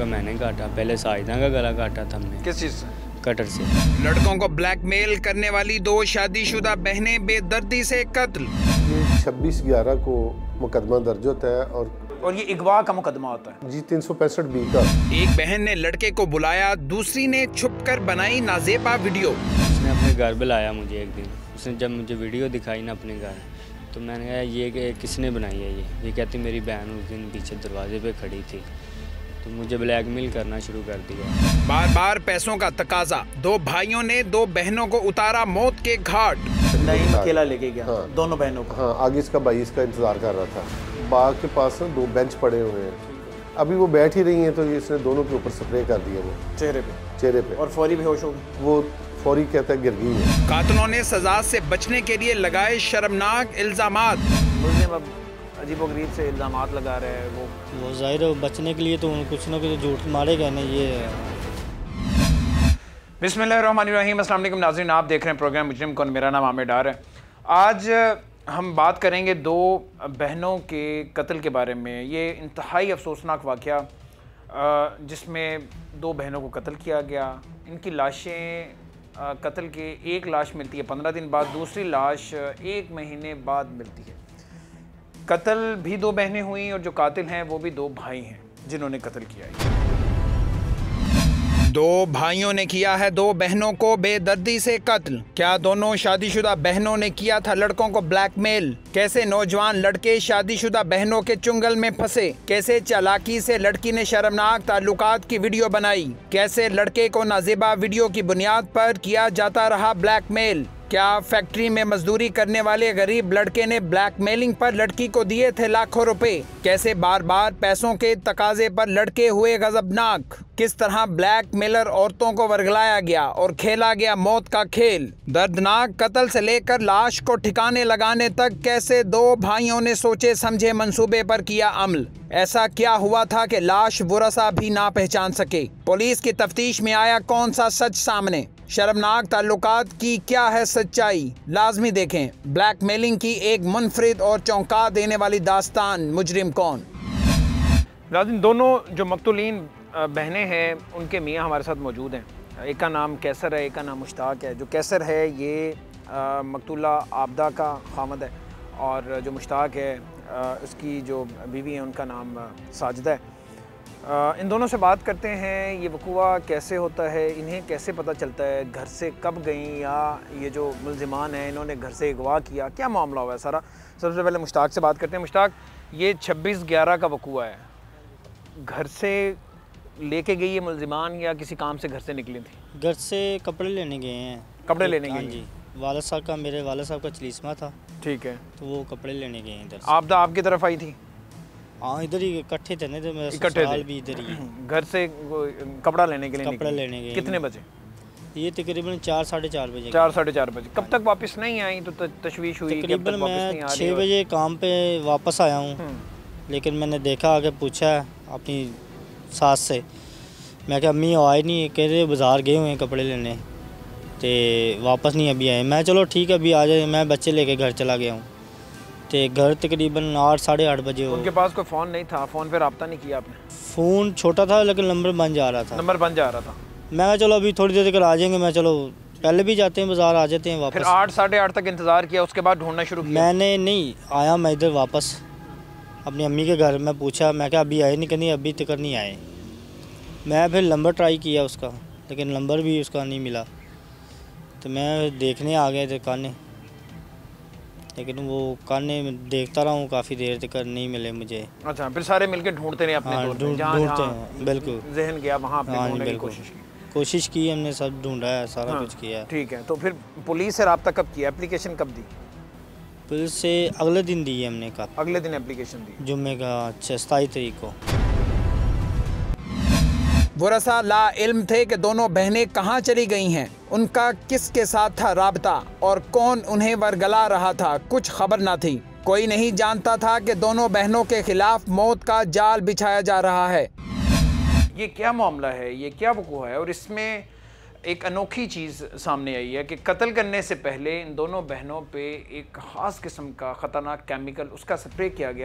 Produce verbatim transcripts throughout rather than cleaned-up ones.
मैंने काटा, पहले साजिदा का गला काटा था हमने। किस चीज़ से? कटर से। लड़कों को ब्लैकमेल करने वाली दो शादीशुदा बहनें बेदर्दी से कत्ल। ये छब्बीस ग्यारह को मुकदमा दर्ज होता है और और ये अगवा का मुकदमा होता है जी तीन सौ पैंसठ बी का। एक बहन ने लड़के को बुलाया, दूसरी ने छुपकर बनाई नाजेबा वीडियो। उसने अपने घर बुलाया मुझे एक दिन, उसने जब मुझे वीडियो दिखाई ना अपने घर, तो मैंने कहा ये किसने बनाई है? ये ये कहती मेरी बहन उस दिन पीछे दरवाजे पे खड़ी थी, तो मुझे ब्लैकमेल करना शुरू कर दिया। बार बार पैसों का तकाजा, दो भाइयों ने दो बहनों को उतारा मौत के घाट। नहीं अकेला लेके गया। हाँ, दोनों बहनों को। हाँ, आगे इसका भाई इसका इंतजार कर रहा था। बाग के पास ना दो बेंच पड़े हुए हैं, अभी वो बैठ ही रही हैं तो इसने दोनों के ऊपर स्प्रे कर दिया वो चेहरे पे चेहरे पे और फौरी बेहोश हो गई। वो फौरी कहता है गिर गई है। कातिलों ने सजा से बचने के लिए लगाए शर्मनाक इल्जामात। मुझे अब अजीबोगरीब से इल्जामात लगा रहे हैं वो वो जाहिर है बचने के लिए तो कुछ ना कुछ झूठ मारेगा ना। ये बिस्मिल्लाहिर्रहमानिर्रहीम। अस्सलाम वालेकुम नाज़रीन, आप देख रहे हैं प्रोग्राम मुजरिम कौन। मेरा नाम आमिर डार है। आज हम बात करेंगे दो बहनों के कत्ल के बारे में। ये इंतहाई अफसोसनाक वाक़या जिसमें दो बहनों को कत्ल किया गया। इनकी लाशें कत्ल के एक लाश मिलती है पंद्रह दिन बाद, दूसरी लाश एक महीने बाद मिलती है। कत्ल भी दो बहनें हुई और जो कातिल हैं वो भी दो भाई हैं जिन्होंने कत्ल किया है। दो भाइयों ने किया है दो बहनों को बेदर्दी से कत्ल। क्या दोनों शादीशुदा बहनों ने किया था लड़कों को ब्लैकमेल? कैसे नौजवान लड़के शादीशुदा बहनों के चुंगल में फंसे? कैसे चालाकी से लड़की ने शर्मनाक ताल्लुकात की वीडियो बनाई? कैसे लड़के को नाजेबा वीडियो की बुनियाद पर किया जाता रहा ब्लैकमेल? क्या फैक्ट्री में मजदूरी करने वाले गरीब लड़के ने ब्लैकमेलिंग पर लड़की को दिए थे लाखों रुपए? कैसे बार बार पैसों के तकाजे पर लड़के हुए गजबनाक? किस तरह ब्लैकमेलर औरतों को वर्गलाया गया और खेला गया मौत का खेल? दर्दनाक कत्ल से लेकर लाश को ठिकाने लगाने तक कैसे दो भाइयों ने सोचे समझे मंसूबे पर किया अमल? ऐसा क्या हुआ था कि लाश वरसा भी ना पहचान सके? पुलिस की तफ्तीश में आया कौन सा सच सामने? शर्मनाक ताल्लुकात की क्या है सच्चाई? लाजमी देखें ब्लैकमेलिंग की एक मुनफरिद और चौंका देने वाली दास्तान मुजरिम कौन। दोनों जो मकतूलीन बहनें हैं उनके मियाँ हमारे साथ मौजूद हैं। एक का नाम कैसर है, एक का नाम मुश्ताक है। जो कैसर है ये मकतूला आबदा का खामद है और जो मुश्ताक है उसकी जो बीवी है उनका नाम साजिदा है। इन दोनों से बात करते हैं, ये वक़ूआ कैसे होता है, इन्हें कैसे पता चलता है, घर से कब गई, या ये जो मुल्ज़िमान हैं इन्होंने घर से अगवा किया, क्या मामला हुआ है सारा। सबसे पहले मुश्ताक से बात करते हैं। मुश्ताक, ये छब्बीस ग्यारह का वक़ूआ है, घर से लेके गई है मुल्ज़िमान या किसी काम से घर से निकली थी? घर से कपड़े लेने गए हैं। कपड़े लेने गए? जी, वालिद साहब का, मेरे वालिद साहब का चलीसमा था। ठीक है, तो वो कपड़े लेने गए हैं इधर। आपदा आपकी तरफ आई थी? हाँ, इधर ही इकट्ठे थे ना, तो मेरा इकट्ठे ससुराल भी इधर ही है। घर से कपड़ा लेने के लिए कपड़ा लेने गए। कितने बजे? ये तकरीबन चार साढ़े चार बजे। चार साढ़े चार बजे। कब तक वापस नहीं आई तो तशवीश हुई? तकरीबन मैं छः बजे काम पे वापस आया हूँ, लेकिन मैंने देखा आगे पूछा अपनी सास से, मैं क्या अम्मी आए नहीं? कह रहे बाज़ार गए हुए हैं कपड़े लेने, तो वापस नहीं अभी आए। मैं चलो ठीक है अभी आ जाए, मैं बच्चे लेके घर चला गया हूँ। तो घर तकरीबन आठ साढ़े आठ बजे हो। उनके पास कोई फ़ोन नहीं था? फ़ोन पे रब्ता नहीं किया आपने? फ़ोन छोटा था लेकिन नंबर बन जा रहा था। नंबर बन जा रहा था। मैं चलो अभी थोड़ी देर तक आ जाएंगे, मैं चलो पहले भी जाते हैं बाज़ार, आ जाते हैं वापस। फिर आठ साढ़े आठ तक इंतज़ार किया, उसके बाद ढूंढना शुरू किया? मैंने नहीं आया, मैं इधर वापस अपनी अम्मी के घर। मैं पूछा, मैं क्या अभी आए नहीं? कहनी अभी तक नहीं आए। मैं फिर नंबर ट्राई किया उसका, लेकिन नंबर भी उसका नहीं मिला। तो मैं देखने आ गए थे काने, लेकिन वो काने में देखता रहा हूँ काफ़ी देर तक, नहीं मिले मुझे। अच्छा, फिर सारे मिलके ढूंढते रहे अपने? हाँ, ढूंढते हैं बिल्कुल। जहन गया वहाँ पे हाँ, ढूंढने की कोशिश की? कोशिश की हमने, सब ढूंढा है, सारा हाँ, कुछ किया है। ठीक है, तो फिर पुलिस से रब्ता कब किया? एप्लीकेशन कब दी? पुलिस से अगले दिन दी है हमने। कहा अगले दिन एप्लीकेशन दी? जुम्मे का सताईस तारीख को। वरसा ला इल्म थे कि दोनों बहनें कहाँ चली गई हैं, उनका किसके साथ था राबता और कौन उन्हें वरगला रहा था, कुछ खबर ना थी। कोई नहीं जानता था कि दोनों बहनों के खिलाफ मौत का जाल बिछाया जा रहा है। ये क्या मामला है, ये क्या वक़ूआ है? और इसमें एक अनोखी चीज़ सामने आई है कि कत्ल करने से पहले इन दोनों बहनों पे एक ख़ास किस्म का ख़तरनाक केमिकल उसका स्प्रे किया गया,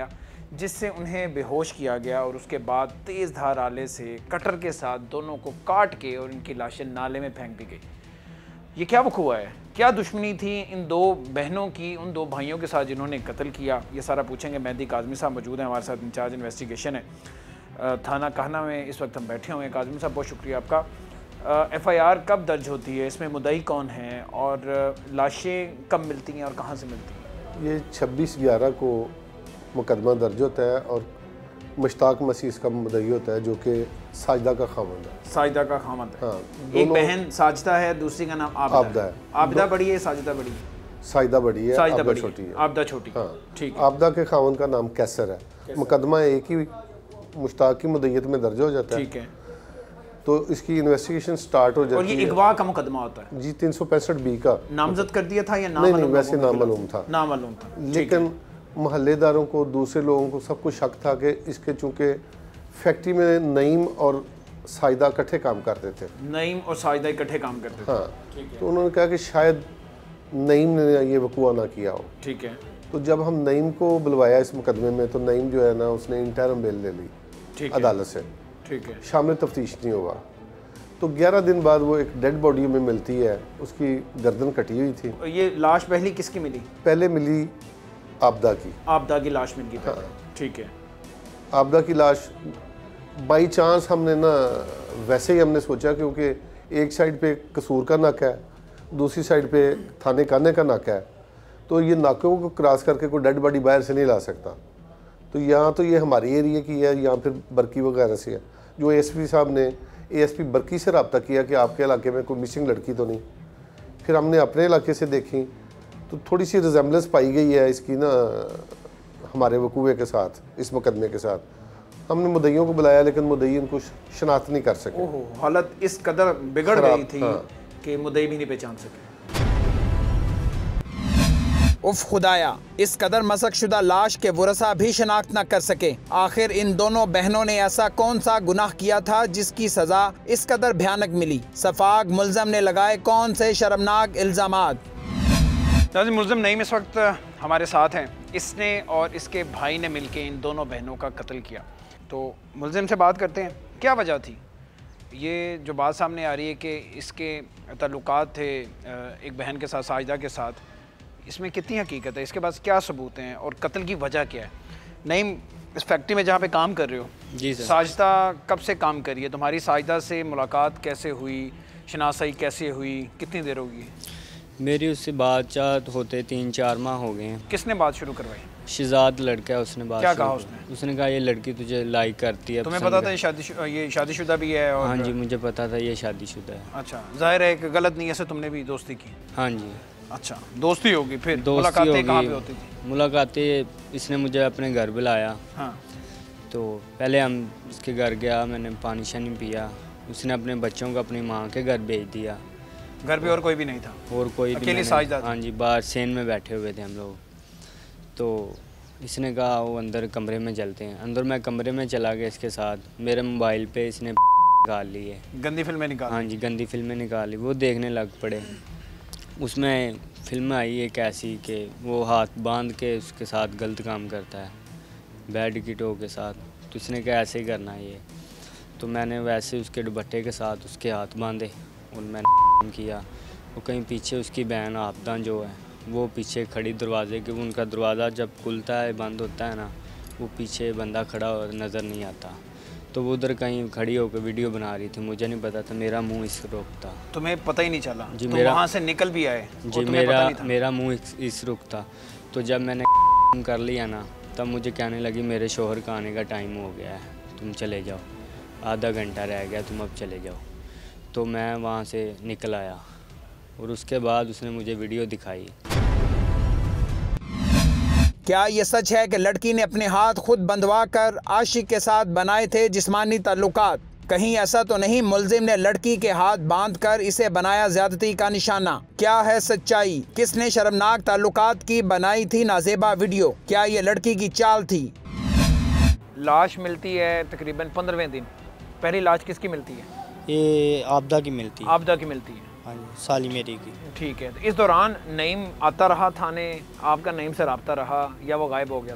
जिससे उन्हें बेहोश किया गया और उसके बाद तेज़ धार आले से कटर के साथ दोनों को काट के और इनकी लाशें नाले में फेंक दी गई। ये क्या वक़्त हुआ है, क्या दुश्मनी थी इन दो बहनों की उन दो भाइयों के साथ जिन्होंने कत्ल किया, ये सारा पूछेंगे। मेहदी काज़मी साहब मौजूद हैं हमारे साथ, इंचार्ज इन्वेस्टिगेशन है थाना काहना में। इस वक्त हम बैठे हुए हैं। काज़मी साहब बहुत शुक्रिया आपका। एफ़ आई आर कब दर्ज होती है, इसमें मुद्दई कौन है और लाशें कब मिलती हैं और कहाँ से मिलती हैं? ये छब्बीस ग्यारह को मुकदमा दर्ज होता है और मुश्ताक मसीह इसका मुद्दई होता है, जो कि साजिदा का खामंद है। साजिदा का खामंद है। हाँ, एक बहन साजिदा है, दूसरी का नाम आबिदा, आबिदा है। आबिदा बड़ी है, साजिदा बड़ी है? साजिदा बड़ी है, साजिदा आबिदा बड़ी छोटी है। आबिदा छोटी। हाँ ठीक है। आबिदा के खामंद का नाम कैसर है। मुकदमा एक ही मुश्ताक की मुद्दईयत में दर्ज हो जाता है। ठीक है। तो इसकी इन्वेस्टिगेशन स्टार्ट हो जाती है। और ये अगवा का मुकदमा होता है जी, तीन सौ पैंसठ बी का नामजद कर दिया था या नहीं नहीं वैसे नामालूम था। नामालूम था, लेकिन मोहल्लेदारों को, दूसरे लोगों को सबको शक था कि इसके चूँकि फैक्ट्री में नईम और साजिदा इकट्ठे काम करते थे। नईम और साजिदा इकट्ठे काम करते थे। हाँ, तो उन्होंने कहा कि शायद नईम ने ये वकूआ ना किया हो। ठीक है। तो जब हम नईम को बुलवाया इस मुकदमे में, तो नईम जो है ना, उसने इंटरम बेल ले ली अदालत से। ठीक है। शामिल तफ्तीश नहीं हुआ। तो ग्यारह दिन बाद वो एक डेड बॉडी में मिलती है, उसकी गर्दन कटी हुई थी। ये लाश पहली किसकी मिली? पहले मिली आबिदा की। आबिदा की लाश मिल गई। हाँ। ठीक है। आबिदा की लाश बाई चांस हमने ना, वैसे ही हमने सोचा, क्योंकि एक साइड पे कसूर का नाका है, दूसरी साइड पे थाने काने का नाका है, तो ये नाकों को क्रॉस करके कोई डेड बॉडी बाहर से नहीं ला सकता। तो यहाँ तो ये हमारी एरिया की है, यहाँ फिर बरकी वगैरह से है। जो एस पी साहब ने ए एस पी बरकी से रब्ता किया कि आपके इलाके में कोई मिसिंग लड़की तो नहीं। फिर हमने अपने इलाके से देखी तो थोड़ी सी रिजेम्बलेंस पाई गई है इसकी ना हमारे वकूए के साथ, इस मुकदमे के साथ। हमने मुद्दईयों को बुलाया, लेकिन मुद्दई उनको शनाख्त नहीं कर सके। ओहो, हालत इस कदर बिगड़ गई थी। हाँ। कि मुद्दई भी नहीं पहचान सके। उफ खुदाया, इस कदर मसक शुदा लाश के वरसा भी शनाख्त न कर सके। आखिर इन दोनों बहनों ने ऐसा कौन सा गुनाह किया था जिसकी सजा इस कदर भयानक मिली? सफाक मुल्ज़म ने लगाए कौन से शर्मनाक इल्ज़ामात? मुल्ज़म नईम इस वक्त हमारे साथ हैं। इसने और इसके भाई ने मिलकर इन दोनों बहनों का कत्ल किया। तो मुल्ज़िम से बात करते हैं, क्या वजह थी? ये जो बात सामने आ रही है कि इसके ताल्लुकात थे एक बहन के साथ, साजिदा के साथ, इसमें कितनी हकीकत है? इसके पास क्या सबूत हैं और कत्ल की वजह क्या है? नईम, इस फैक्ट्री में जहाँ पे काम कर रहे हो जी सर, साजिदा कब से काम करी है? तुम्हारी साजिदा से मुलाकात कैसे हुई, शनासाई कैसे हुई, कितनी देर होगी? मेरी उससे बातचीत होते तीन चार माह हो गए हैं। किसने बात शुरू करवाई? शिजाद लड़का है, उसने बात क्या कहा उसने? उसने कहा ये लड़की तुझे लाइक करती है। तुम्हें पता था ये शादी ये शादीशुदा भी है? और हाँ जी, मुझे पता था ये शादीशुदा है। अच्छा, जाहिर है कि गलत नीयत से तुमने भी दोस्ती की? हाँ जी। अच्छा, दोस्ती होगी। फिर दोस्ती होगी। कहाँ पे होती थी मुलाकातें? इसने मुझे अपने घर बुलाया। हाँ। तो पहले हम इसके घर गया, मैंने पानी शानी पिया। उसने अपने बच्चों को अपनी माँ के घर भेज दिया। घर पे और कोई भी नहीं था? और कोई भी नहीं। साजिदा? हाँ जी, बाहर सेन में बैठे हुए थे हम लोग। तो इसने कहा वो अंदर कमरे में चलते हैं। अंदर मैं कमरे में चला गया इसके साथ। मेरे मोबाइल पे इसने निकाल ली है, गंदी फिल्में निकाल। हाँ जी, गंदी फिल्में निकाल ली। वो देखने लग पड़े। उसमें फिल्म आई एक ऐसी कि वो हाथ बांध के उसके साथ गलत काम करता है, बेड की टो के साथ। तो इसने कहा ऐसे ही करना है ये। तो मैंने वैसे उसके दुपट्टे के साथ उसके हाथ बांधे और मैंने किया। वो कहीं पीछे उसकी बहन आबिदा जो है वो पीछे खड़ी दरवाजे के, उनका दरवाज़ा जब खुलता है बंद होता है ना, वो पीछे बंदा खड़ा और नज़र नहीं आता। तो वो उधर कहीं खड़ी होकर वीडियो बना रही थी, मुझे नहीं पता था। मेरा मुंह इस रुख था। तुम्हें पता ही नहीं चला? जी, तुम मेरा वहाँ से निकल भी आए? जी, मेरा मेरा मुंह इस, इस रुख था। तो जब मैंने कर लिया ना, तब मुझे कहने लगी मेरे शोहर का आने का टाइम हो गया है, तुम चले जाओ, आधा घंटा रह गया, तुम अब चले जाओ। तो मैं वहाँ से निकल आया और उसके बाद उसने मुझे वीडियो दिखाई। क्या ये सच है कि लड़की ने अपने हाथ खुद बंधवा कर आशिक के साथ बनाए थे जिस्मानी ताल्लुकात? कहीं ऐसा तो नहीं मुल्जिम ने लड़की के हाथ बांधकर इसे बनाया ज्यादती का निशाना? क्या है सच्चाई? किसने शर्मनाक ताल्लुकात की बनाई थी नाजेबा वीडियो? क्या ये लड़की की चाल थी? लाश मिलती है तकरीबन पंद्रहवें दिन। पहली लाश किसकी मिलती है? ये आबिदा की मिलती है। आबिदा की मिलती है? हाँ जी, साली मेरी की। ठीक है। तो इस दौरान नईम आता रहा थाने? आपका नईम से रब्ता रहा या वो गायब हो गया था?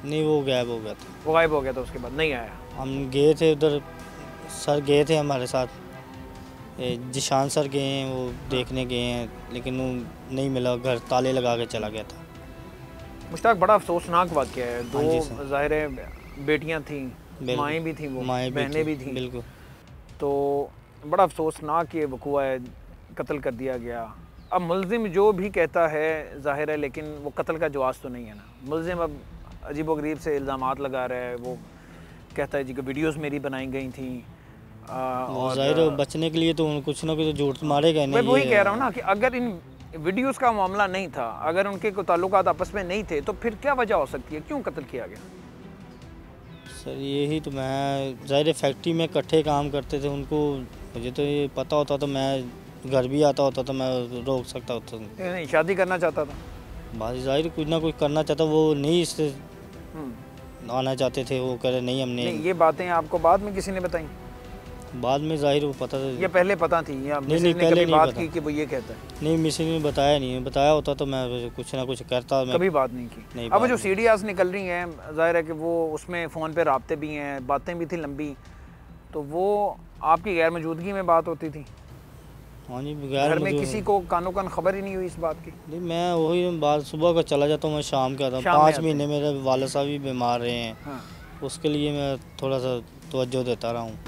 नहीं, वो गायब हो गया था। वो गायब हो गया था, उसके बाद नहीं आया। हम गए थे उधर, सर गए थे हमारे साथ, ए, जिशान सर गए हैं, वो देखने गए हैं, लेकिन वो नहीं मिला, घर ताले लगा के चला गया था। मुश्ताक, बड़ा अफसोसनाक वाक़या है। हाँ जी दो सर। ज़ाहिर है बेटियाँ थीं, माएँ भी थीं, वो माएँ बहनें भी थीं, बिल्कुल। तो बड़ा अफसोसनाक ये वक़ूआ है, कत्ल कर दिया गया। अब मुलजिम जो भी कहता है ज़ाहिर है, लेकिन वो कत्ल का जवाज़ तो नहीं है ना। मुलजिम अब अजीबोगरीब से इल्ज़ामात लगा रहा है, वो कहता है जी कि वीडियोस मेरी बनाई गई थी, और ज़ाहिर है बचने के लिए तो कुछ ना कुछ झूठ मारेगा मैं नहीं। वही ये- कह रहा हूँ ना कि अगर इन वीडियोस का मामला नहीं था, अगर उनके कोई ताल्लुकात आपस में नहीं थे, तो फिर क्या वजह हो सकती है, क्यों कत्ल किया गया? सर यही तो, मैं ज़ाहिर है फैक्ट्री में इकट्ठे काम करते थे, उनको मुझे तो ये पता होता तो मैं घर भी आता होता तो मैं रोक सकता होता। नहीं, शादी करना चाहता था। बात ज़ाहिर कुछ ना कुछ करना चाहता, वो नहीं इससे हम्म। आना चाहते थे, वो कह रहे नहीं हमने। नहीं, ये बातें आपको बाद में किसी ने बताई? बाद में ज़ाहिर वो पता था। ये पहले पता थी या नहीं, किसी नहीं, ने पहले कभी नहीं बात पता। की कि वो ये कहता है? नहीं, मिसी ने बताया नहीं, बताया होता तो मैं कुछ ना कुछ करता। मैं कभी बात नहीं की। नहीं, अब वो बात जो नहीं। सीडीआर्स निकल रही हैं, जाहिर है कि वो उसमें फ़ोन पे राब्ते भी हैं, बातें भी थी लंबी, तो वो आपकी गैर मौजूदगी में बात होती थी? हाँ जी, बगैर घर में मुझे- किसी को कानो कान खबर ही नहीं हुई इस बात की? नहीं, मैं वही बात सुबह का चला जाता हूँ, मैं शाम के आता हूँ। शाम में पाँच आते महीने मेरे वाले साहब भी बीमार रहे हैं, हाँ। उसके लिए मैं थोड़ा सा तवज्जो देता रहा हूँ।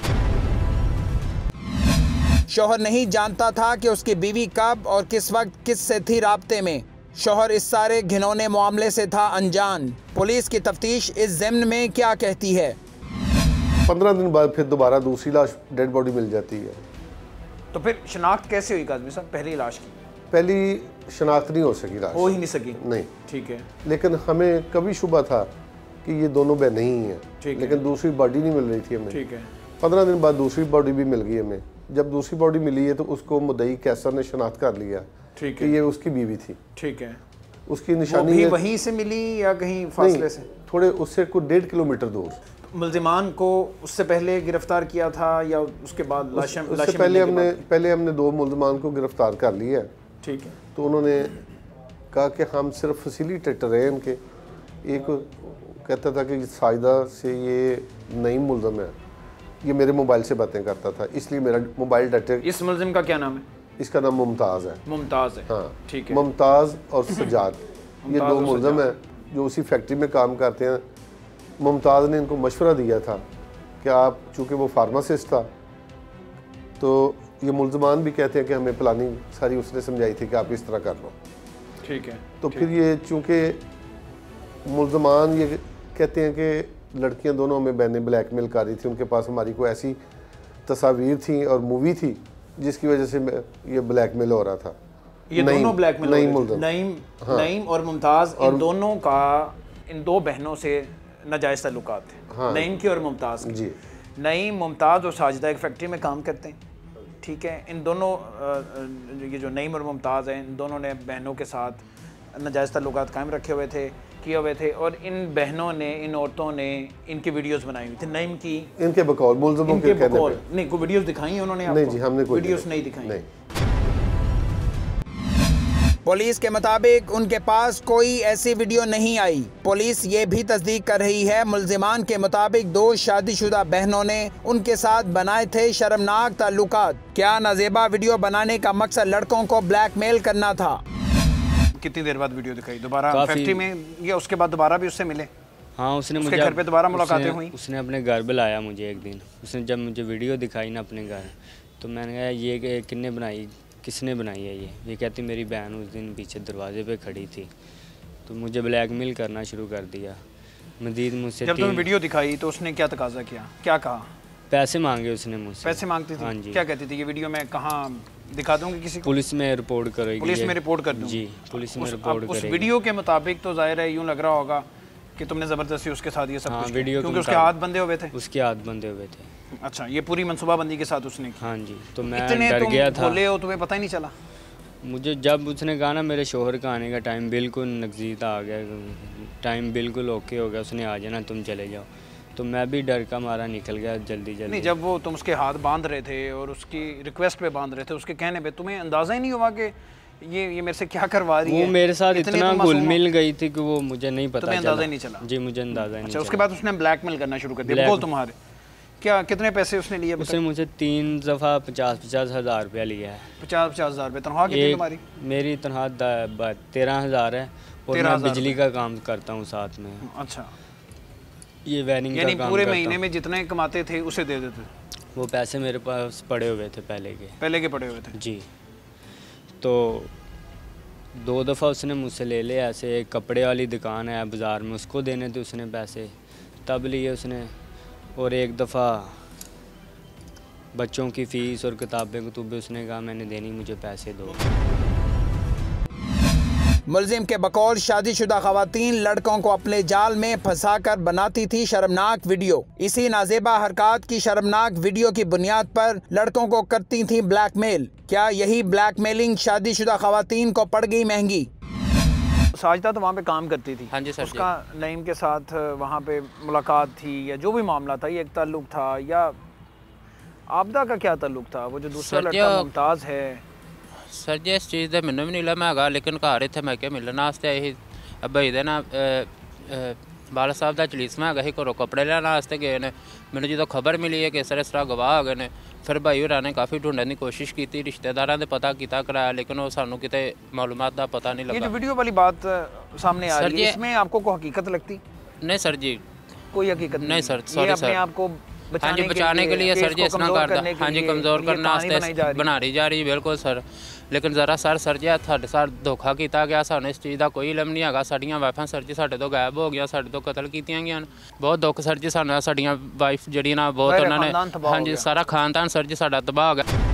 शौहर नहीं जानता था कि उसकी बीवी कब और किस वक्त किस से थी राब्ते में। शौहर इस सारे घिनौने मामले से था अनजान। पुलिस की तफ्तीश इस ज़िम्न में क्या कहती है? पंद्रह दिन बाद फिर दोबारा दूसरी लाश डेड बॉडी मिल जाती है। तो फिर शनाख्त कैसे हुई काज़मी साहब पहली लाश की? पहली शनाख्त नहीं हो सकी लाश, हो ही नहीं सकी। नहीं। ठीक है। लेकिन हमें कभी शुबा था कि ये दोनों बहनें ही हैं, ठीक है। लेकिन दूसरी बॉडी नहीं मिल रही थी हमें। ठीक है। पंद्रह दिन बाद दूसरी बॉडी भी मिल गई हमें। जब दूसरी बॉडी मिली है तो उसको मुद्दई कैसर ने शनाख्त कर लिया ठीक कि है। ये उसकी बीवी थी। ठीक है। उसकी वो निशानी भी है- वहीं से मिली या कहीं फासले नहीं, से? थोड़े उससे कुछ डेढ़ किलोमीटर दूर। मुल्जिमान को उससे पहले गिरफ्तार किया था या उसके बाद लाशें उससे लाशें पहले मिलने के हमने बाद? पहले हमने दो मुल्जिमान को गिरफ्तार कर लिया है। ठीक है। तो उन्होंने कहा कि हम सिर्फ फैसिलिटेटर हैं इनके। एक कहता था कि साजिदा से ये नई मुल्ज़म है, ये मेरे मोबाइल से बातें करता था, इसलिए मेरा मोबाइल डाटा। इस मुल्जिम का क्या नाम है? इसका नाम मुमताज़ है। मुमताज़ है। हाँ, ठीक है। मुमताज़ और सजाद ये मुमताज़ दो और मुल्ज़म हैं जो उसी फैक्ट्री में काम करते हैं। मुमताज़ ने इनको मशवरा दिया था कि आप, चूँकि वो फार्मासिस्ट था, तो ये मुल्ज़मान भी कहते हैं कि हमें प्लानिंग सारी उसने समझाई थी कि आप इस तरह कर लो। ठीक है। तो फिर ये चूँकि मुल्ज़मान ये कहते हैं कि लड़कियां दोनों हमें बहनें ब्लैकमेल कर रही थी, उनके पास हमारी कोई ऐसी तस्वीर थी और मूवी थी जिसकी वजह से मैं ये ब्लैकमेल हो रहा था। ये नईम- दोनों ब्लैकमेल हो नईम रहे थे। मुल्ज़म। नईम हाँ। नईम और मुमताज़, इन दोनों का इन दो बहनों से नाजायज़ ताल्लुकात थे। हाँ। नईम की और मुमताज़ की। जी। नईम, मुमताज़ और साजिदा एक फैक्ट्री में काम करते हैं। ठीक है। इन दोनों अ, अ, ये जो नईम और मुमताज़ हैं, इन दोनों ने बहनों के साथ नाजायज़ ताल्लुकात कायम रखे हुए थे, किए हुए थे, और इन बहनों ने, इन औरतों ने इनकी वीडियोस बनाई हुई थी। नईम की इनके बकौल मुल्ज़मों इनके के कहने बकौल पे। नहीं, कोई वीडियोस दिखाई हैं उन्होंने आपको? नहीं जी, हमने कोई वीडियोस नहीं दिखाई। नहीं। पुलिस के मुताबिक उनके पास कोई ऐसी वीडियो नहीं आई। पुलिस ये भी तस्दीक कर रही है, मुल्जिमान के मुताबिक दो शादीशुदा बहनों ने उनके साथ बनाए थे शर्मनाक ताल्लुकात। क्या नाजेबा वीडियो बनाने का मकसद लड़कों को ब्लैकमेल करना था? कितनी देर बाद वीडियो दिखाई? दोबारा काफी- फैक्ट्री में या उसके बाद दोबारा भी उससे मिले? हाँ, उसने उसके मुझे घर पे दोबारा मुलाकातें उसने- हुई? उसने अपने घर बुलाया मुझे एक दिन। उसने जब मुझे वीडियो दिखाई ना अपने घर, तो मैंने कहा ये कि किसने बनाई किसने बनाई है ये ये कहती मेरी बहन उस दिन पीछे दरवाजे पे खड़ी थी। तो मुझे ब्लैकमेल करना शुरू कर दिया। मजीद मुझसे जब तुम्हें तीन वीडियो दिखाई तो उसने क्या तकाजा किया, क्या कहा? पैसे मांगे उसने मुझसे। पैसे मांगती हाँ थी? जी। क्या कहती थी, ये वीडियो मैं कहाँ दिखा दूंगी किसी को? पुलिस में रिपोर्ट करेगी। पुलिस ये- में रिपोर्ट कर दूँ? जी, पुलिस में उस, रिपोर्ट अब उस करेगी। वीडियो के मुताबिक तो जाहिर है यूँ लग रहा होगा कि तुमने ज़बरदस्ती उसके साथ ये सब हाँ, कुछ किया, वीडियो के क्योंकि उसके मुताबिक। हाथ बंधे हुए थे। उसके हाथ बंधे हुए थे। अच्छा, ये पूरी मनसूबाबंदी के साथ उसने की? हाँ जी। तो मैं इतने डर तुम गया था। भोले हो, तुम्हें पता ही नहीं चला? मुझे जब उसने कहा ना मेरे शोहर का आने का टाइम बिल्कुल नज़दीक आ गया, टाइम बिल्कुल ओके हो गया, उसने आ जाना, तुम चले जाओ, तो मैं भी डर का मारा निकल गया जल्दी जल्दी। नहीं, जब वो तुम उसके हाथ बांध रहे थे और उसकी रिक्वेस्ट पे बांध रहे थे, उसके कहने पे, तुम्हें अंदाज़ा ही नहीं हुआ कि ये ये मेरे से क्या करवा रही वो है? मेरे साथ इतनी इतना तो मासूम घुल हो। मिल गई थी कि वो मुझे नहीं पता तुम्हें चला। अंदाजा ही नहीं चला? जी मुझे अंदाजा ही नहीं अच्छा, उसके चला। बाद उसने ब्लैकमेल करना शुरू कर दिया। Black- बोल तुम्हारे क्या कितने पैसे उसने लिए? उसने मुझे तीन दफ़ा पचास पचास हज़ार रुपया लिया है। पचास पचास हज़ार रुपये। तनख्वाह कितनी एक तुम्हारी? मेरी तनख्वाह द- तेरह हज़ार है और तेरह मैं हज़ार बिजली का काम करता हूँ साथ में। अच्छा, ये वायरिंग का यानी काम पूरे करता महीने हूँ। में जितने कमाते थे उसे दे देते? वो पैसे मेरे पास पड़े हुए थे पहले के। पहले के पड़े हुए थे? जी। तो दो दफ़ा उसने मुझसे ले लिया ऐसे। एक कपड़े वाली दुकान है बाज़ार में, उसको देने थे उसने पैसे, तब लिए उसने। और एक दफ़ा बच्चों की फ़ीस और किताबें कुतुबें उसने कहा मैंने देनी, मुझे पैसे दो। मुलजिम के बकौल शादीशुदा खवातीन लड़कों को अपने जाल में फंसाकर बनाती थी शर्मनाक वीडियो। इसी नाजेबा हरकत की शर्मनाक वीडियो की बुनियाद पर लड़कों को करती थी ब्लैकमेल। क्या यही ब्लैकमेलिंग शादीशुदा खवातीन को पड़ गई महंगी? साजिदा तो वहाँ पे काम करती थी। हाँ जी सर जी। उसका नईम के साथ वहाँ पे मुलाकात थी या जो भी मामला था, ये एक ताल्लुक था या आपदा का क्या ताल्लुक था? वो जो दूसरा सर जी, लड़का मुमताज़ है। सर जी इस चीज़ का मैंने भी नहीं लगा हैगा, लेकिन घर इतने मैं क्या मिलने वास्ते आई ही भाई दे ना बाला साहब का चलीसमा है घरों कपड़े लेने वास्ते गए ने। मैंने जो खबर मिली है कि इस तरह गवाह आ गए ने, फिर भाई होर ने काफ़ी ढूंढने की कोशिश की, रिश्तेदारों ने पता किया कराया, लेकिन वो सानू किते मालूमात का पता नहीं ये जो लगा। वीडियो वाली बात सामने आ सर रही है, जी- इसमें आपको कोई हकीकत लगती? नहीं सर जी, कोई हकीकत नहीं सर, ये सॉरी अपने सर। आप को हाँ जी बचाने के लिए केस सर जी को इस ना कमज़ोर करता। करने के हाँ जी लिए कमज़ोर ये करने कहानी बनाई जा वास्ते रही है। बना रही जा रही है, बिल्कुल सर। लेकिन ज़रा सर सर जी साढ़े साथ धोखा किया गया, सानू इस चीज़ का कोई इलम नहीं है। साड़ियाँ वाइफां सर जी साढ़े तो गायब हो गया, साढ़े तो कतल कीतियां गई। बहुत दुख सर जी सानू साड़ियाँ वाइफ जी ना बहुत सारा उन्होंने खानदान तबाह हाँ हो जी गया। सारा खानदान सर जी साढ़ा तबाह हो गया।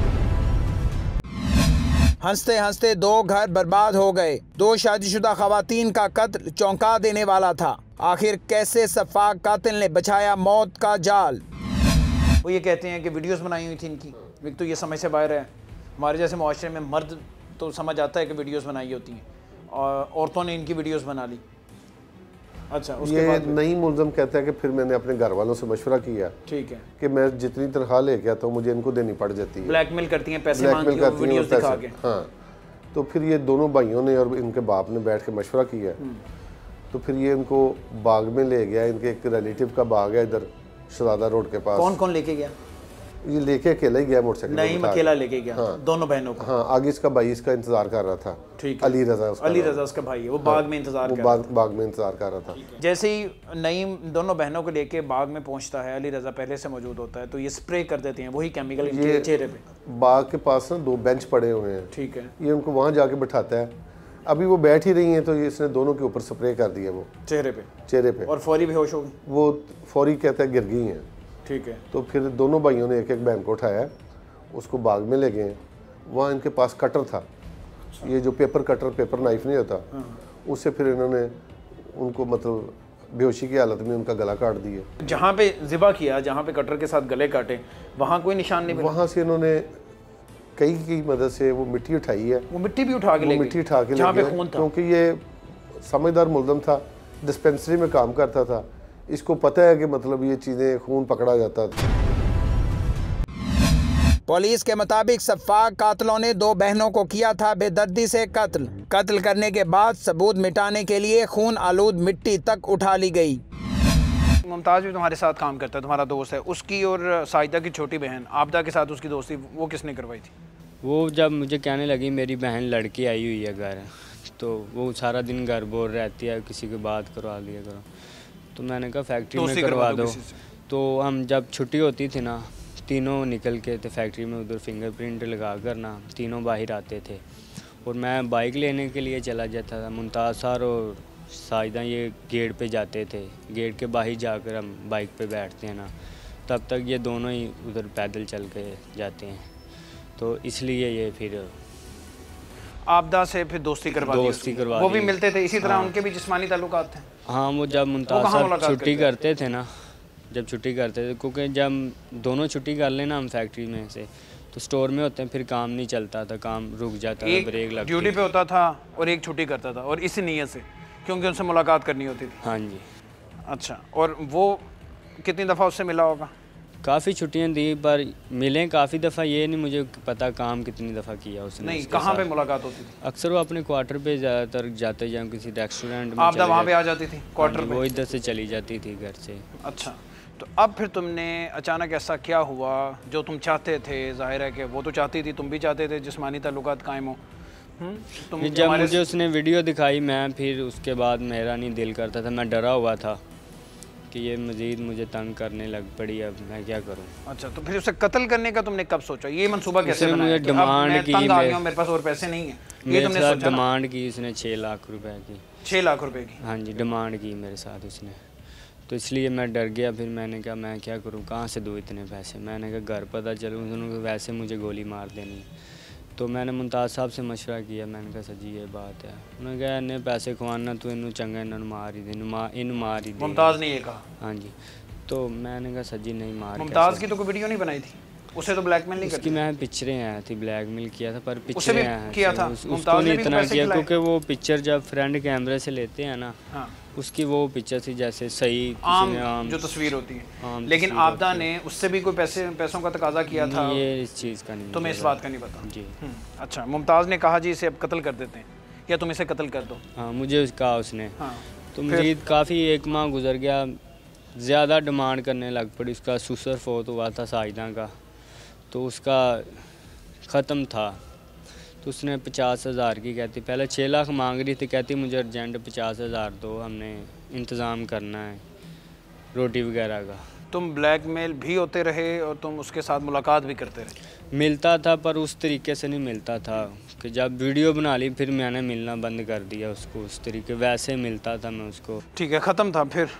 हंसते हंसते दो घर बर्बाद हो गए। दो शादीशुदा खवातीन का कत्ल चौंका देने वाला था। आखिर कैसे सफाक कातिल ने बचाया मौत का जाल? वो ये कहते हैं कि वीडियोस बनाई हुई थी इनकी। एक तो ये समझ से बाहर है, हमारे जैसे मुआशरे में मर्द तो समझ आता है कि वीडियोस बनाई होती हैं और औरतों ने इनकी वीडियोस बना ली। अच्छा, उसके ये बाद नई मुलजम कहता है कि फिर मैंने अपने घर वालों से मशवरा किया ठीक है, कि मैं जितनी तनख्वाह लेके आता हूँ मुझे इनको देनी पड़ जाती है, ब्लैकमेल करती हैं, पैसे ब्लैकमेल मांगती हैं करती हैं वीडियोस और दिखा के। पैसे। हाँ, तो फिर ये दोनों भाइयों ने और इनके बाप ने बैठ के मशवरा किया। तो फिर ये इनको बाग में ले गया, इनके एक रिलेटिव का बाग है इधर शहजादा रोड के पास। कौन कौन लेके गया? ये लेके अकेला ही गया मोटरसाइकिल पे नहीं, बिठा के। अकेला लेके गया। हाँ। दोनों बहनों को? हाँ, आगे इसका भाई इसका इंतजार कर रहा था। ठीक है। अली रजा उसका अली नाम। रजा उसका भाई है, वो बाग में इंतजार वो कर बाग बाग में इंतजार कर रहा था। जैसे ही नईम दोनों बहनों को लेके बाग में पहुंचता है, अली रजा पहले से मौजूद होता है, तो ये स्प्रे कर देते हैं वही केमिकल इनके ये- चेहरे पे। बाग के पास ना दो बेंच पड़े हुए हैं, ठीक है, ये उनको वहाँ जाके बिठाता है। अभी वो बैठ ही रही हैं तो ये इसने दोनों के ऊपर स्प्रे कर दिया वो चेहरे पे, चेहरे पे। और फौरी बेहोश हो गई। वो फौरी कहता है गिर गई हैं। ठीक है, तो फिर दोनों भाइयों ने एक एक बहन को उठाया, उसको बाग में ले गए। वहाँ इनके पास कटर था, ये जो पेपर कटर पेपर नाइफ नहीं होता, उससे फिर इन्होंने उनको मतलब बेहोशी की हालत में उनका गला काट दिया। जहाँ पे ज़िबा किया, जहाँ पे कटर के साथ गले काटे, वहाँ कोई निशान नहीं मिला? वहाँ से इन्होंने कई की मदद से वो मिट्टी उठाई है, वो मिट्टी भी उठा के वो ले गए? मिट्टी उठा के ले जहाँ पे गए, खून था? क्योंकि ये समझदार मुलजम था, डिस्पेंसरी में काम करता था, इसको पता है कि मतलब ये चीज़ें खून पकड़ा जाता था। पुलिस के मुताबिक सफाक कातिलों ने दो बहनों को किया था बेदर्दी से कत्ल। कत्ल करने के बाद सबूत मिटाने के लिए खून आलूद मिट्टी तक उठा ली गई। मुमताज़ भी तुम्हारे साथ काम करता है, तुम्हारा दोस्त है, उसकी और साजिदा की छोटी बहन आबदा के साथ उसकी दोस्ती वो किसने करवाई थी? वो जब मुझे कहने लगी मेरी बहन लड़की आई हुई है घर, तो वो सारा दिन घर बोर रहती है, किसी की बात करवा लिया करो। तो मैंने कहा फैक्ट्री में दोस्ती करवा करवा दो दो। किसी से। तो हम जब छुट्टी होती थी ना, तीनों निकल के थे फैक्ट्री में, उधर फिंगरप्रिंट लगा कर ना तीनों बाहर आते थे और मैं बाइक लेने के लिए चला जाता था। मुमताज़ सर और साजिदा ये गेट पे जाते थे, गेट के बाहर जाकर हम बाइक पे बैठते हैं ना, तब तक ये दोनों ही उधर पैदल चल के जाते हैं। तो इसलिए ये फिर आबदा से फिर दोस्ती करवा दी दोस्ती उसने। करवा वो भी दी। मिलते थे, इसी तरह हाँ। उनके भी जिस्मानी ताल्लुकात थे? हाँ, वो जब मुमताज़ कहाँ साहब मुलाकात छुट्टी करते करते थे ना, जब छुट्टी करते थे, क्योंकि जब दोनों छुट्टी कर लेना हम फैक्ट्री में से, तो स्टोर में होते हैं, फिर काम नहीं चलता था, काम रुक जाता था, ब्रेक एक लगती ड्यूटी थी। पे होता था और एक छुट्टी करता था, और इसी नीयत से क्योंकि उनसे मुलाकात करनी होती थी। हाँ जी, अच्छा, और वो कितनी दफ़ा उससे मिला होगा? काफ़ी छुट्टियां दी पर मिले काफ़ी दफ़ा, ये नहीं मुझे पता काम कितनी दफ़ा किया उसने। नहीं, कहाँ पे मुलाकात होती थी? अक्सर वो अपने क्वार्टर पे ज़्यादातर जाते या किसी रेस्टोरेंट में। आप वहाँ पे आ जाती थी क्वार्टर पे? वो इधर से चली जाती थी घर से। अच्छा, तो अब फिर तुमने अचानक ऐसा क्या हुआ जो तुम चाहते थे? जाहिर है कि वो तो चाहती थी, तुम भी चाहते थे जिस्मानी ताल्लुकात कायम हो। तुम जब मुझे उसने वीडियो दिखाई, मैं फिर उसके बाद मेरा नहीं दिल करता था, मैं डरा हुआ था कि ये मज़ीद मुझे तंग करने लग पड़ी, अब मैं क्या करूं। अच्छा, तो फिर उसे कत्ल करने का तुमने कब सोचा? ये मंसूबा कैसे बनाया? मुझे डिमांड की, तंग आ गया हूं, मेरे पास और पैसे नहीं है, ये तुमने सोचा? डिमांड की उसने छः लाख रुपए की। छः लाख रुपए की? हाँ जी, डिमांड की मेरे साथ उसने, तो इसलिए मैं डर गया। फिर मैंने कहा मैं क्या करूँ, कहाँ से दूँ इतने पैसे। मैंने कहा घर पता चलूँ, उन्होंने वैसे मुझे गोली मार देनी। तो मैंने मुमताज़ साहब से मशवरा किया, मैंने कहा सर जी ये बात है। उन्होंने कहा इन्ने पैसे खवाना तो इन्हू चंगा इन्होंने मार ही दे, इन मार ही दे। मुमताज़ ने ये कहा? हाँ जी। तो मैंने कहा सर जी नहीं मार। मुमताज़ की तो कोई वीडियो नहीं बनाई थी, उसे तो ब्लैकमेल नहीं करती? उसकी मैं पिक्चरें आया थी, ब्लैकमेल किया था, पर पिक्चरें आया किया था उसको नहीं इतना किया, क्योंकि वो पिक्चर जब फ्रंट कैमरे से लेते हैं ना, हाँ, उसकी वो पिक्चर थी जैसे सही आम, आम जो तस्वीर होती है। लेकिन आपदा ने उससे भी कोई पैसे पैसों का तकाजा किया था? ये इस चीज़ का नहीं, तुम्हें इस बात का नहीं पता? जी। अच्छा, मुमताज़ ने कहा जी इसे अब कत्ल कर देते हैं या तुम इसे कत्ल कर दो? हाँ, मुझे कहा उसने। हाँ, तो मुझे काफ़ी एक माह गुजर गया, ज़्यादा डिमांड करने लग पड़ी। उसका ससुर फोत हुआ था साजिदा का, तो उसका ख़त्म था, तो उसने पचास हज़ार की कहती, पहले छः लाख मांग रही थी, कहती मुझे अर्जेंट पचास हज़ार दो, हमने इंतज़ाम करना है रोटी वगैरह का। तुम ब्लैकमेल भी होते रहे और तुम उसके साथ मुलाकात भी करते रहे? मिलता था पर उस तरीके से नहीं मिलता था कि जब वीडियो बना ली फिर मैंने मिलना बंद कर दिया उसको उस तरीके, वैसे मिलता था मैं उसको। ठीक है, ख़त्म था। फिर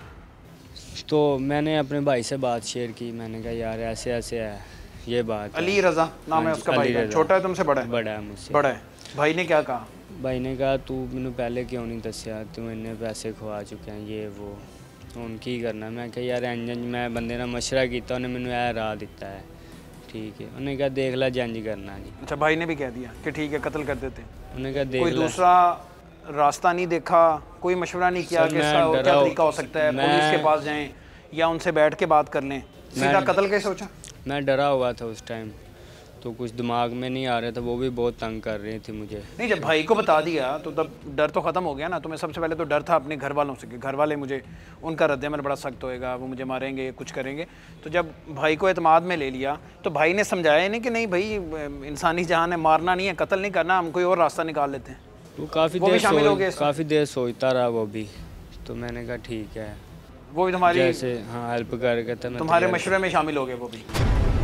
तो मैंने अपने भाई से बात शेयर की, मैंने कहा यार ऐसे ऐसे है ये बात। अली रज़ा नाम है उसका भाई का? छोटा है तुमसे? बड़ा है? बड़ा है मुझसे। बड़ा है। भाई ने क्या कहा? भाई ने कहा तू मैंने पहले क्यों नहीं दसिया, तू इन्ने पैसे खवा चुके हैं ये वो, ਹੁਣ ਕੀ करना। मैं कहा यार इंज मैं बंदे ने मशवरा किया, उन्हें मैंने यह राह दिता है, ठीक है। उन्हें कहा देख ला जंज करना जी। अच्छा, भाई ने भी कह दिया कि ठीक है कत्ल कर देते? उन्हें कहा देख कोई दूसरा रास्ता नहीं देखा, कोई मशवरा नहीं किया कि इसका और क्या तरीका हो सकता है, पुलिस के पास जाएं या उनसे बैठ के बात कर लें, सीधा कत्ल कैसे सोचा? मैं डरा हुआ था उस टाइम, तो कुछ दिमाग में नहीं आ रहा था, वो भी बहुत तंग कर रही थी मुझे। नहीं, जब भाई को बता दिया तो तब डर तो ख़त्म हो गया ना तुम्हें? सबसे पहले तो डर था अपने घर वालों से कि घर वाले मुझे, उनका रद्द-ए-अमल बड़ा सख्त होएगा, वो मुझे मारेंगे कुछ करेंगे। तो जब भाई को एतमाद में ले लिया तो भाई ने समझाया नहीं कि नहीं भाई इंसानी जान है, मारना नहीं है, कत्ल नहीं करना, हम कोई और रास्ता निकाल लेते हैं? वो काफ़ी देर शामिल हो गए, काफ़ी देर सोचता रहा वो भी, तो मैंने कहा ठीक है। वो भी तुम्हारी जैसे हाँ हेल्प कर गया था, तुम्हारे मशवरे में शामिल हो गए वो भी?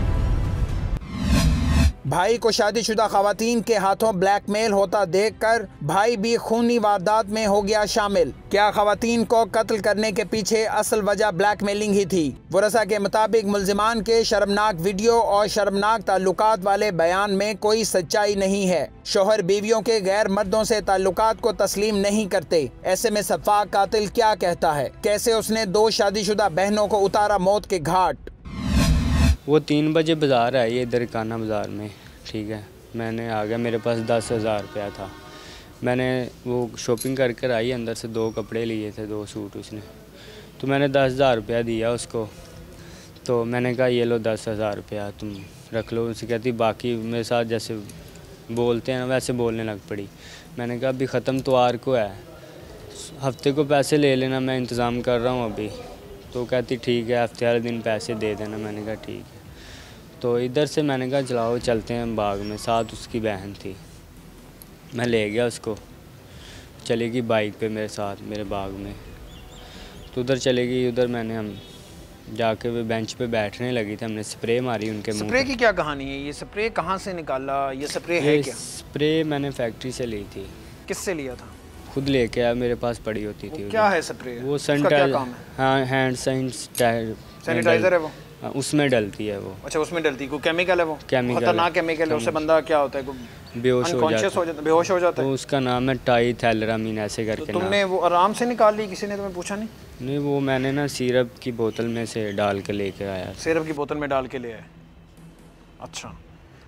भाई को शादीशुदा खवातीन के हाथों ब्लैकमेल होता देखकर भाई भी खूनी वारदात में हो गया शामिल। क्या खवातीन को कत्ल करने के पीछे असल वजह ब्लैकमेलिंग ही थी? वरसा के मुताबिक मुल्जिमान के शर्मनाक वीडियो और शर्मनाक ताल्लुकात वाले बयान में कोई सच्चाई नहीं है। शोहर बीवियों के गैर मर्दों से ताल्लुकात को तस्लीम नहीं करते। ऐसे में सफाक कातिल क्या कहता है, कैसे उसने दो शादीशुदा बहनों को उतारा मौत के घाट? वो तीन बजे बाज़ार आई है इधर काना बाज़ार में, ठीक है। मैंने आ गया, मेरे पास दस हज़ार रुपया था, मैंने वो शॉपिंग कर कर आई, अंदर से दो कपड़े लिए थे, दो सूट उसने, तो मैंने दस हज़ार रुपया दिया उसको। तो मैंने कहा ये लो दस हज़ार रुपया तुम रख लो। उसे कहती बाकी मेरे साथ जैसे बोलते हैं ना वैसे बोलने लग पड़ी। मैंने कहा अभी ख़त्म त्योहार को है, हफ्ते को पैसे ले लेना, मैं इंतज़ाम कर रहा हूँ अभी। तो कहती ठीक है हफ्ते वाले दिन पैसे दे देना। मैंने कहा ठीक है। तो इधर से मैंने कहा चलाओ चलते हैं बाग में, साथ उसकी बहन थी, मैं ले गया उसको, चलेगी बाइक पे मेरे साथ मेरे बाग में। तो उधर चलेगी, उधर मैंने हम जाके वे बेंच पे बैठने लगी थी, हमने स्प्रे मारी उनके मुंह। स्प्रे की क्या कहानी है? ये स्प्रे कहाँ से निकाला? ये स्प्रे है क्या? स्प्रे मैंने फैक्ट्री से ली थी। किससे लिया था? खुद लेके आया, मेरे पास पड़ी होती थी। क्या है स्प्रे? वो सैनिटाइजर, हाँ हैंड सैनिटाइजर है वो, उसमें डलती है वो। अच्छा उसमें डलती है, कोई केमिकल है वो? केमिकल, खतरनाक केमिकल है, उससे बंदा क्या होता है? बेहोश हो जाता है। बेहोश हो जाता है। तो उसका नाम है टाइथैलेरामीन ऐसे करके। तो तुमने वो आराम से निकाल ली, किसी ने तुम्हें पूछा नहीं? नहीं, वो मैंने ना सिरप की बोतल में से डाल के लेके आया। सिरप की बोतल में डाल के ले आए? अच्छा,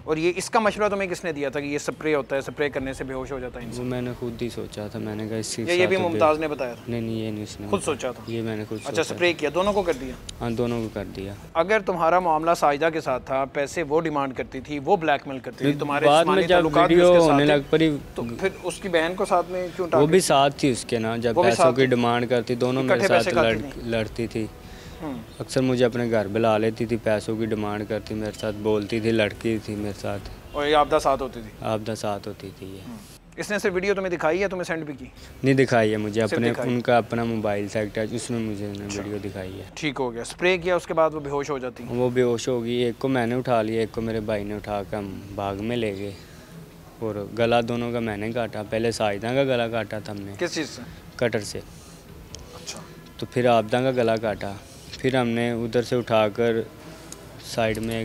और ये इसका मशवरा तुम्हें किसने दिया था कि ये स्प्रे होता है, स्प्रे करने से बेहोश हो जाता है वो इंसान? मैंने खुद ही सोचा था, मैंने कहा इससे या ये भी मुमताज़ ने बताया था? नहीं नहीं, ये नहीं उसने खुद सोचा था? ये मैंने खुद अच्छा, स्प्रे किया, दोनों को कर दिया? हाँ, दोनों को कर दिया। अगर तुम्हारा मामला साजिदा के साथ था, पैसे वो डिमांड करती थी, वो ब्लैकमेल करती थी, तुम्हारे बाद में जिस्मानी जब ताल्लुकात भी वीडियो उसके साथ होने थे, लग पड़ी, तो फिर उसकी बहन को साथ में क्यों वो टारगेट? भी साथ थी उसके ना, जब वो भी पैसों साथ की थी? डिमांड करती, दोनों मेरे इकट्ठे पैसे साथ खाती लड़, लड़ती थी। अक्सर मुझे अपने घर बुला लेती थी, पैसों की डिमांड करती, मेरे साथ बोलती थी, लड़की थी मेरे साथ, और ये आपदा साथ होती थी? आपदा साथ होती थी। ये इसने सिर्फ वीडियो तुम्हें दिखाई है, तुम्हें सेंड भी की? नहीं दिखाई है मुझे, अपने दिखाई। उनका अपना मोबाइल सेक्टर, उसमें मुझे वीडियो दिखाई है। ठीक हो गया, स्प्रे किया, उसके बाद वो बेहोश हो जाती? वो बेहोश हो गई, एक को मैंने उठा लिया, एक को मेरे भाई ने उठा कर हम बाग में ले गए, और गला दोनों का मैंने काटा। पहले साजिदा का गला काटा था हमने। किस चीज़ से? कटर से। अच्छा। तो फिर आपदा का गला काटा, फिर हमने उधर से उठाकर साइड में एक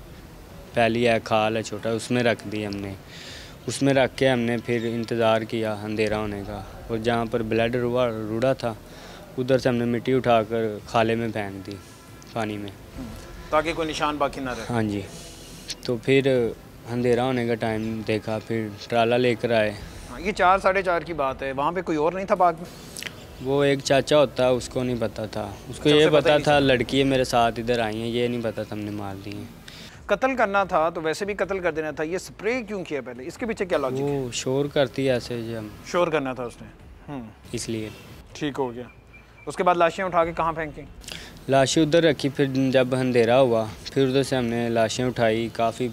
पहली है खाल है छोटा, उसमें रख दी हमने। उसमें रख के हमने फिर इंतज़ार किया अंधेरा होने का, और जहाँ पर ब्लड रुआ रुड़ा था उधर से हमने मिट्टी उठाकर खाले में फेंक दी, पानी में, ताकि कोई निशान बाकी ना रहे। हाँ जी। तो फिर अंधेरा होने का टाइम देखा, फिर ट्राला लेकर आए। हाँ, ये चार साढ़े चार की बात है, वहाँ पे कोई और नहीं था बाग में? वो एक चाचा होता है, उसको नहीं पता था, उसको अच्छा, ये उसे पता पता ही था लड़की है मेरे साथ इधर आई हैं, ये नहीं पता था हमने मार दी हैं। कत्ल करना था तो वैसे भी कत्ल कर देना था, ये स्प्रे क्यों किया पहले? इसके पीछे क्या लॉजिक है? वो शोर करती है ऐसे जब, शोर करना था उसने। हम्म, इसलिए। ठीक हो गया। उसके बाद लाशें उठा के कहाँ फेंकी? लाशें उधर रखी, फिर जब अंधेरा हुआ फिर उधर से हमने लाशें उठाई, काफ़ी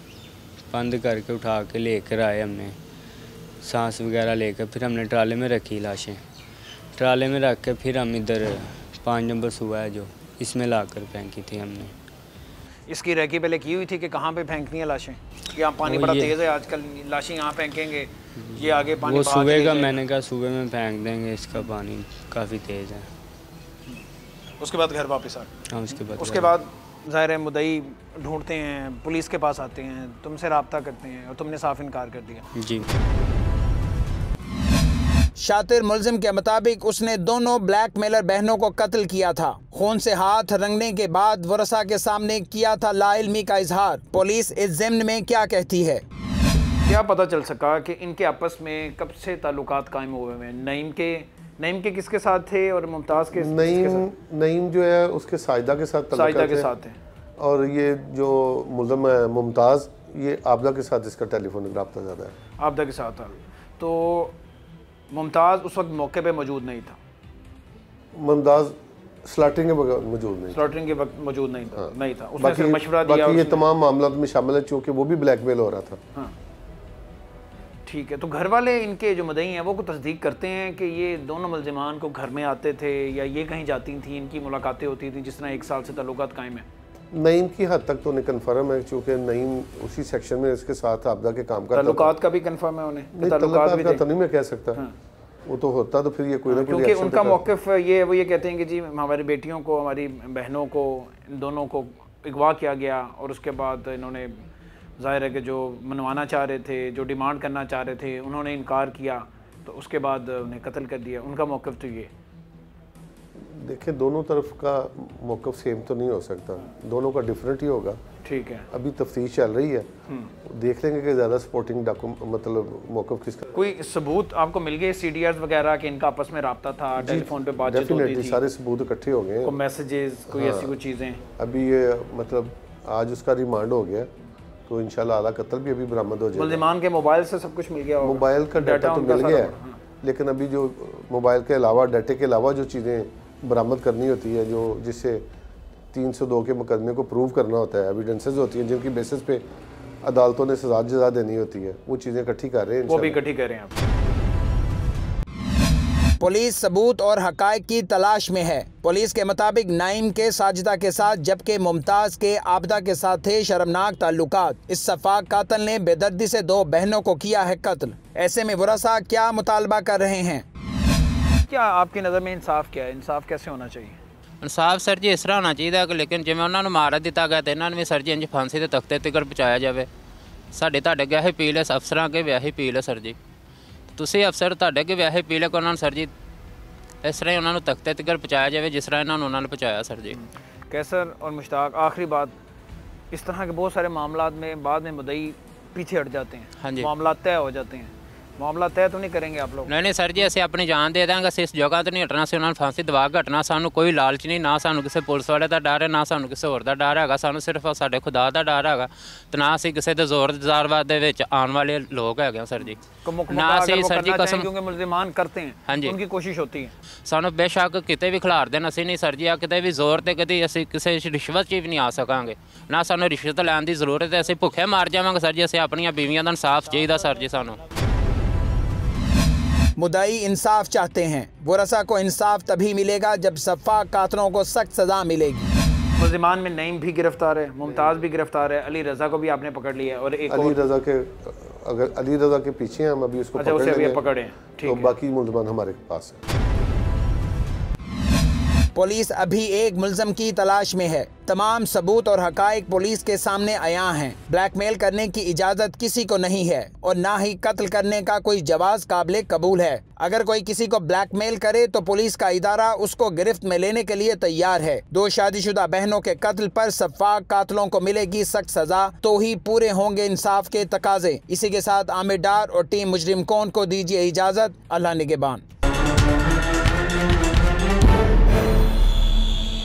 बंद करके उठा के लेकर आए हमने, सांस वगैरह लेकर, फिर हमने ट्राले में रखी लाशें। ट्राले में रख के फिर हम इधर पाँच नंबर सुबह है जो, इसमें ला कर फेंकी थी हमने। इसकी रैकी पहले की हुई थी कि कहाँ पे फेंकनी है लाशें? यहाँ पानी बड़ा तेज़ है आजकल, लाशें यहाँ फेंकेंगे, ये आगे पानी वो बाहर सुबह चले का जाएगा। मैंने कहा सुबह में फेंक देंगे, इसका पानी काफ़ी तेज़ है। उसके बाद घर वापस आ गए? हाँ, उसके बाद उसके बाद ज़ाहिर है मुद्दई ढूंढते हैं, पुलिस के पास आते हैं, तुमसे रब्ता करते हैं, और तुमने साफ इनकार कर दिया। जी। शातिर मुलजिम के मुताबिक उसने दोनों ब्लैकमेलर बहनों को कत्ल किया था। खून से हाथ रंगने के बाद वरसा के सामने किया था लाइल्मी का इजहार। पुलिस इस ज़िम्न में क्या कहती है? क्या पता चल सका कि इनके आपस में कब से ताल्लुकात कायम हुए हैं? नईम के नईम के किसके साथ थे और मुमताज़ के? नईम नईम जो है उसके साजिदा के साथ साजिदा के साथ है, और ये जो मुल्ज़म है मुमताज़, ये आबदा के साथ इसका टेलीफोनिक रब्ता ज़्यादा है। आबदा के साथ था। तो मुमताज़ उस वक्त मौके पे मौजूद नहीं था? मुमताज़ स्लॉटिंग के वक्त मौजूद नहीं था। स्लॉटरिंग के वक्त मौजूद नहीं था। हाँ। नहीं था, उसने बाकी सिर्फ मशवरा दिया। बाकी ये उसने- तमाम मामला में शामिल है, चूँकि वो भी ब्लैकमेल हो रहा था। हाँ, ठीक है। तो घर वाले इनके जो मदई हैं वो को तस्दीक करते हैं कि ये दोनों मुलजिमान को घर में आते थे या ये कहीं जाती थी, इनकी मुलाकातें होती थी, जिस तरह एक साल से ताल्लुकात कायम है? नईम की हद तक तो नहीं कन्फर्म है, क्योंकि नईम उसी सेक्शन में इसके साथ आबदा के काम करता था। ताल्लुकात का भी कंफर्म है उन्हें? नहीं, ताल्लुकात ताल्लुकात भी का थे? तो नहीं मैं कह सकता। हाँ। वो तो होता तो फिर ये कोई ना कोई क्योंकि रिएक्शन उनका तो मौक़िफ़ ये वो ये कहते हैं कि जी हमारी बेटियों को, हमारी बहनों को, इन दोनों को अगवा किया गया, और उसके बाद इन्होंने ज़ाहिर है कि जो मनवाना चाह रहे थे, जो डिमांड करना चाह रहे थे, उन्होंने इनकार किया, तो उसके बाद उन्हें कत्ल कर दिया। उनका मौक़िफ़ तो ये। देखिए, दोनों तरफ का मौक़िफ़ सेम तो नहीं हो सकता, दोनों का डिफरेंट ही होगा। ठीक है। अभी तफ्तीश चल रही है, देख लेंगे कि ज़्यादा सपोर्टिंग डॉक्यूमेंट मतलब मौक़िफ़ किसका। कोई सबूत आपको मिल गए, सी डी आर्स वगैरह कि इनका आपस में रब्ता था, टेलीफोन पे बातचीत होती डेफिनेटली थी, सारे सबूत इकट्ठे हो गए हैं, कोई मैसेजेस, कोई ऐसी कोई चीज़ें? अभी ये मतलब आज उसका रिमांड हो गया, तो इंशाल्लाह आला कत्ल भी अभी बरामद हो जाएगा। मुल्ज़िमान के मोबाइल से सब कुछ मिल गया होगा? मोबाइल का डाटा तो उनका मिल सारा गया है, बड़ा, हाँ। लेकिन अभी जो मोबाइल के अलावा, डाटे के अलावा जो चीज़ें बरामद करनी होती है, जो जिससे तीन सौ दो के मुकदमे को प्रूव करना होता है, एविडेंसेस होती हैं जिनकी बेसिस पे अदालतों ने सजा जजा देनी होती है, वो चीज़ें इकट्ठी कर रहे हैं। वो भी इकट्ठी कर रहे हैं आप? पुलिस सबूत और हकायक की तलाश में है। पुलिस के मुताबिक नाइम के साजिदा के साथ जबकि मुमताज़ के आबदा के साथ थे शर्मनाक ताल्लुकात। इस सफाक कातिल ने बेदर्दी से दो बहनों को किया है कत्ल। ऐसे में वरसा क्या मुतालबा कर रहे हैं? क्या आपकी नज़र में इंसाफ क्या है? इंसाफ कैसे होना चाहिए? इंसाफ सर जी इस तरह होना चाहिए कि लेकिन जिवें उन्होंने मार दिता गया तो इन्होंने भी सर जी इंज फांसी के तख्ते तक पहुँचाया जाए। साढ़े तुहाडे अगे अपील है, अफसर अगे भी यही अपील है सर जी, तुसीं अफसर तुहाडे अगे भी यही अपील है कि उन्होंने सर जी इस तरह उन्होंने तख्ते तक पहुँचाया जाए जिस तरह इन्होंने उन्होंने पहुँचाया सर जी। कैसर और मुश्ताक, आखिरी बात, इस तरह के बहुत सारे मामला में बाद में मुद्दई पीछे हट जाते हैं। हाँ जी। मामला तय हो जाते हैं। मामला तय तो नहीं करेंगे आप लोग? नहीं नहीं सर जी, ਅਸੀਂ ਆਪਣੀ ਜਾਨ ਦੇ ਦਾਂਗੇ। ਅਸੀਂ ਇਸ ਜਗ੍ਹਾ ਤੋਂ ਨਹੀਂ ਹਟਣਾ, ਅਸੀਂ ਉਹਨਾਂ ਨੂੰ ਫਾਂਸੀ ਦਵਾ ਕੇ ਹਟਣਾ। ਸਾਨੂੰ ਕੋਈ ਲਾਲਚ ਨਹੀਂ, ਨਾ ਸਾਨੂੰ ਕਿਸੇ ਪੁਲਿਸ ਵਾਲੇ ਦਾ ਡਰ ਹੈ, ਨਾ ਸਾਨੂੰ ਕਿਸੇ ਹੋਰ ਦਾ ਡਰ ਹੈਗਾ। ਸਾਨੂੰ ਸਿਰਫ ਸਾਡੇ ਖੁਦਾ ਦਾ ਡਰ ਹੈਗਾ ਤੇ ਨਾ ਅਸੀਂ ਕਿਸੇ ਦੇ ਜ਼ੋਰ ਜ਼ਾਰਵਾਦ ਦੇ ਵਿੱਚ ਆਉਣ ਵਾਲੇ ਲੋਕ ਹੈਗੇ ਹਾਂ ਸਰ ਜੀ। ਨਾ ਅਸੀਂ ਸਰ ਜੀ ਕਸਮ, ਕਿਉਂਕਿ ਮੁਲਜ਼ਮਾਨ ਕਰਤੇ हैं, ਹਾਂਜੀ उनकी कोशिश होती है। ਸਾਨੂੰ ਬੇਸ਼ੱਕ ਕਿਤੇ ਵੀ ਖਿਲਾਰ ਦੇਣ, ਅਸੀਂ ਨਹੀਂ ਸਰ ਜੀ ਆ ਕਿਤੇ ਵੀ ਜ਼ੋਰ ਤੇ ਕਦੀ ਅਸੀਂ ਕਿਸੇ ਰਿਸ਼ਵਤ 'ਚ ਵੀ ਨਹੀਂ ਆ ਸਕਾਂਗੇ। ਨਾ ਸਾਨੂੰ ਰਿਸ਼ਵਤ ਲੈਣ ਦੀ ਜ਼ਰੂਰਤ ਹੈ। ਅਸੀਂ ਭੁੱਖੇ ਮਾਰ ਜਾਵਾਂਗੇ ਸਰ ਜੀ। ਅਸੀਂ ਆਪਣੀਆਂ ਬੀਵੀਆਂ ਦਾ ਇਨਸਾਫ ਚਾਹੀਦਾ सर जी ਸਾਨੂੰ। मुद्दाई इंसाफ चाहते हैं। वो रसा को इंसाफ तभी मिलेगा जब सफ़ाक कातलों को सख्त सज़ा मिलेगी। मुलजिमान में नईम भी गिरफ्तार है, मुमताज़ भी गिरफ्तार है, अली रज़ा को भी आपने पकड़ लिया है और एक अली और रज़ा के, अगर अली रज़ा के पीछे हैं हम अभी उसको अच्छा, उसे अभी पकड़े हैं, ठीक तो है। बाकी मुलजमान हमारे पास है। पुलिस अभी एक मुल्ज़म की तलाश में है। तमाम सबूत और हकाइक पुलिस के सामने आया हैं। ब्लैकमेल करने की इजाज़त किसी को नहीं है और ना ही कत्ल करने का कोई जवाज़ काबिल कबूल है। अगर कोई किसी को ब्लैकमेल करे तो पुलिस का इदारा उसको गिरफ्त में लेने के लिए तैयार है। दो शादीशुदा बहनों के कत्ल पर सफ़ाक कातलों को मिलेगी सख्त सज़ा, तो ही पूरे होंगे इंसाफ के तकाजे। इसी के साथ आमिर डार और टीम मुजरिम कौन को दीजिए इजाज़त। अल्लाह निगहबान।